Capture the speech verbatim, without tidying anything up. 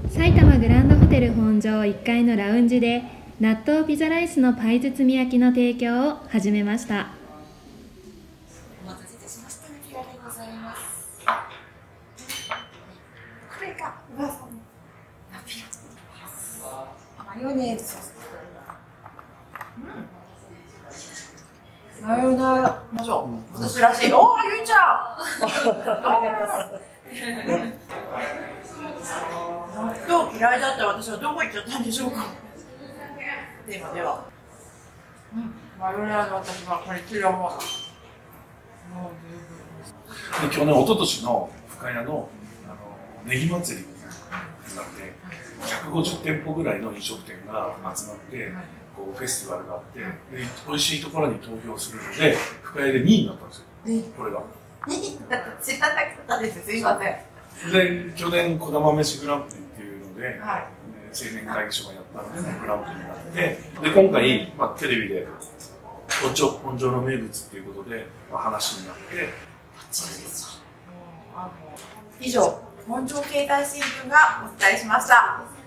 埼玉グランドホテル本庄いっかいのラウンジで納豆ピザライスのパイ包み焼きの提供を始めました。 お待たせいたしました。こちらでございます。これが噂のナピラマヨネーズソース。うん、マヨネーズましょう。私らしい。おお、ゆいちゃん。納豆嫌いだった私はどこ行っちゃったんでしょうか。ではでは、うん、マヨネーズ私はこれ嫌いは。 去年、一昨年の深谷のあのネギ祭りになってひゃくごじゅってんぽぐらいの飲食店が集まってこうフェスティバルがあってで美味しいところに投票するので深谷でにいになったんですよ、これが。 にいだって知らなかったです、すいません。 で去年こだま飯グランプリっていうので、はい、青年会議所がやったのでグランプリになってで今回、まあ、テレビで本庄本庄の名物っていうことで、まあ、話になって。 以上、本庄経済新聞がお伝えしました。